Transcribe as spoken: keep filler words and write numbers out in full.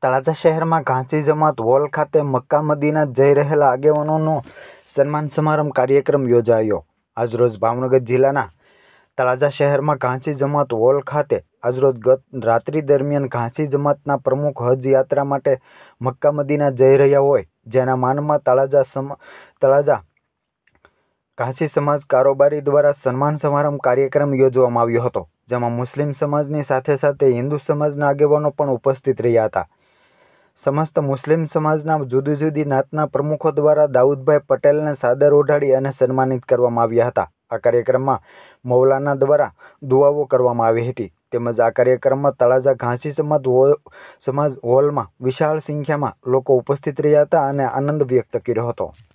તળાજા શહેરમાં ઘાંચી જમાત હોલ ખાતે મક્કા મદીના જઈ રહેલા આગેવાનોનો સન્માન સમારંભ કાર્યક્રમ યોજાયો। આજરોજ ભાવનગર જિલ્લાના તળાજા શહેરમાં ઘાંચી જમાત હોલ ખાતે આજરોજ ગત રાત્રિ દરમિયાન ઘાંચી જમાતના પ્રમુખ હજ યાત્રા માટે મક્કા મદીના જઈ રહ્યા હોય, જેના માનમાં તળાજા સમ તળાજા ઘાંચી સમાજ કારોબારી દ્વારા સન્માન સમારંભ કાર્યક્રમ યોજવામાં આવ્યો હતો, જેમાં મુસ્લિમ સમાજની સાથે સાથે હિન્દુ સમાજના આગેવાનો પણ ઉપસ્થિત રહ્યા હતા। સમસ્ત મુસ્લિમ સમાજના જુદી જુદી નાતના પ્રમુખો દ્વારા દાઉદભાઈ પટેલને સાદર ઓઢાડી અને સન્માનિત કરવામાં આવ્યા હતા। આ કાર્યક્રમમાં મૌલાના દ્વારા દુઆઓ કરવામાં આવી હતી, તેમજ આ કાર્યક્રમમાં તળાજા ઘાંચી સમાજ હોલ સમાજ હોલમાં વિશાળ સંખ્યામાં લોકો ઉપસ્થિત રહ્યા હતા અને આનંદ વ્યક્ત કર્યો હતો।